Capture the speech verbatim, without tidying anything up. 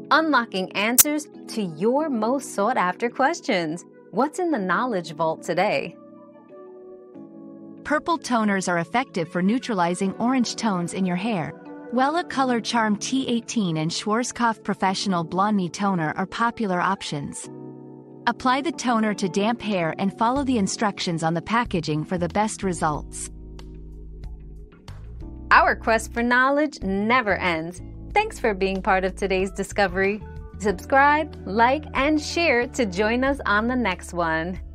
unlocking answers to your most sought-after questions. What's in the Knowledge Vault today? Purple toners are effective for neutralizing orange tones in your hair. Wella Color Charm T eighteen and Schwarzkopf Professional BlondMe Toner are popular options. Apply the toner to damp hair and follow the instructions on the packaging for the best results. Our quest for knowledge never ends. Thanks for being part of today's discovery. Subscribe, like, and share to join us on the next one.